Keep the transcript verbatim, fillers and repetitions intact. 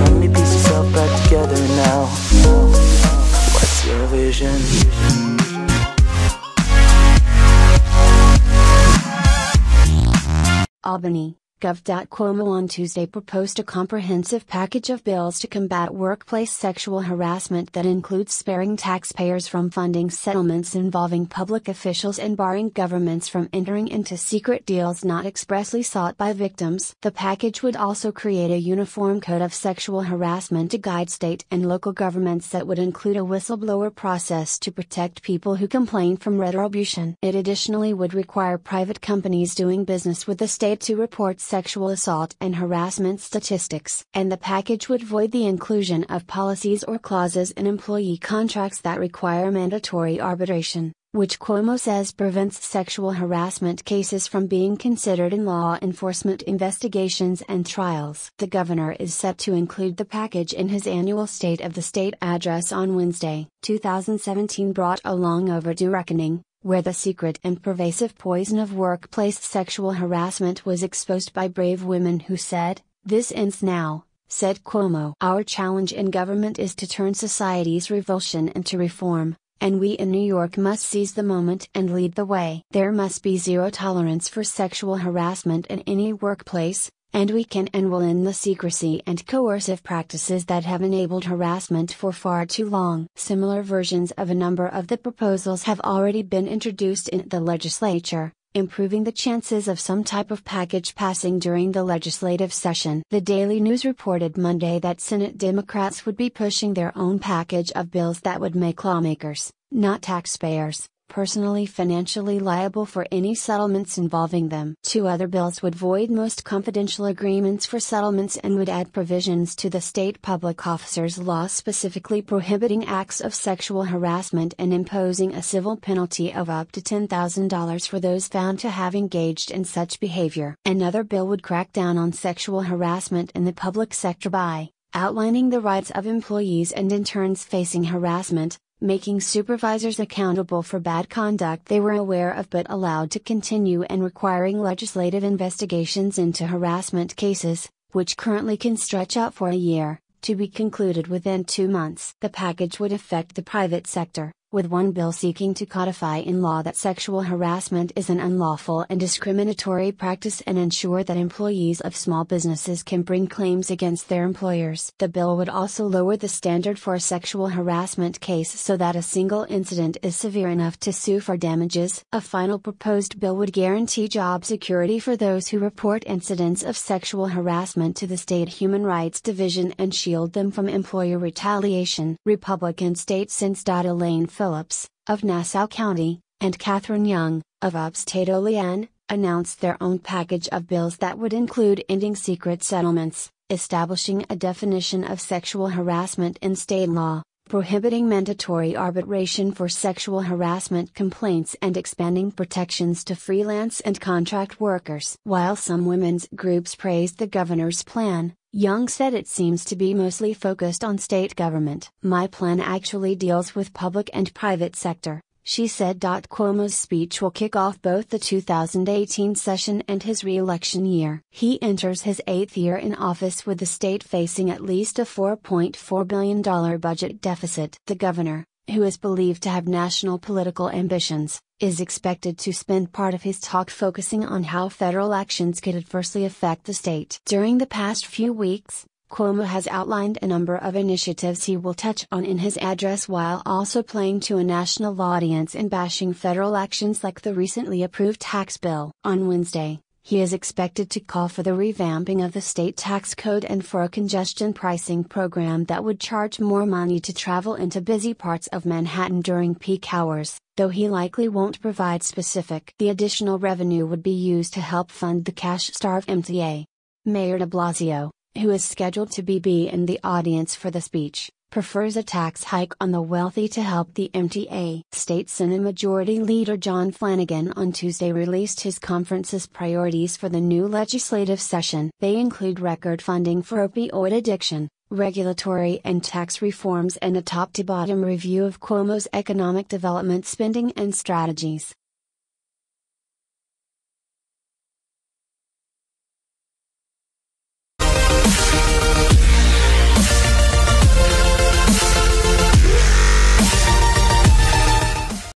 Tell me, piece yourself back together now. What's your vision? Albany, Gov.Cuomo on Tuesday proposed a comprehensive package of bills to combat workplace sexual harassment that includes sparing taxpayers from funding settlements involving public officials and barring governments from entering into secret deals not expressly sought by victims. The package would also create a uniform code of sexual harassment to guide state and local governments that would include a whistleblower process to protect people who complain from retribution. It additionally would require private companies doing business with the state to report sexual assault and harassment statistics. And the package would void the inclusion of policies or clauses in employee contracts that require mandatory arbitration, which Cuomo says prevents sexual harassment cases from being considered in law enforcement investigations and trials. The governor is set to include the package in his annual State of the State address on Wednesday. two thousand seventeen brought a long-overdue reckoning, where the secret and pervasive poison of workplace sexual harassment was exposed by brave women who said, "This ends now," said Cuomo. "Our challenge in government is to turn society's revulsion into reform, and we in New York must seize the moment and lead the way. There must be zero tolerance for sexual harassment in any workplace, and we can and will end the secrecy and coercive practices that have enabled harassment for far too long." Similar versions of a number of the proposals have already been introduced in the legislature, improving the chances of some type of package passing during the legislative session. The Daily News reported Monday that Senate Democrats would be pushing their own package of bills that would make lawmakers, not taxpayers, personally financially liable for any settlements involving them. Two other bills would void most confidential agreements for settlements and would add provisions to the state public officers law specifically prohibiting acts of sexual harassment and imposing a civil penalty of up to ten thousand dollars for those found to have engaged in such behavior. Another bill would crack down on sexual harassment in the public sector by outlining the rights of employees and interns facing harassment, making supervisors accountable for bad conduct they were aware of but allowed to continue, and requiring legislative investigations into harassment cases, which currently can stretch out for a year, to be concluded within two months. The package would affect the private sector, with one bill seeking to codify in law that sexual harassment is an unlawful and discriminatory practice and ensure that employees of small businesses can bring claims against their employers. The bill would also lower the standard for a sexual harassment case so that a single incident is severe enough to sue for damages. A final proposed bill would guarantee job security for those who report incidents of sexual harassment to the State Human Rights Division and shield them from employer retaliation. Republican state Sen's.The Elaine Phillips, of Nassau County, and Catherine Young, of upstate Olean, announced their own package of bills that would include ending secret settlements, establishing a definition of sexual harassment in state law, prohibiting mandatory arbitration for sexual harassment complaints, and expanding protections to freelance and contract workers. While some women's groups praised the governor's plan, Young said it seems to be mostly focused on state government. "My plan actually deals with public and private sector," she said. Cuomo's speech will kick off both the two thousand eighteen session and his re-election year. He enters his eighth year in office with the state facing at least a four point four billion dollars budget deficit. The governor, who is believed to have national political ambitions, is expected to spend part of his talk focusing on how federal actions could adversely affect the state. During the past few weeks, Cuomo has outlined a number of initiatives he will touch on in his address while also playing to a national audience and bashing federal actions like the recently approved tax bill. On Wednesday, he is expected to call for the revamping of the state tax code and for a congestion pricing program that would charge more money to travel into busy parts of Manhattan during peak hours, though he likely won't provide specific. The additional revenue would be used to help fund the cash-starved M T A. Mayor de Blasio, who is scheduled to be in the audience for the speech, prefers a tax hike on the wealthy to help the M T A. State Senate Majority Leader John Flanagan on Tuesday released his conference's priorities for the new legislative session. They include record funding for opioid addiction, regulatory and tax reforms, and a top-to-bottom review of Cuomo's economic development spending and strategies.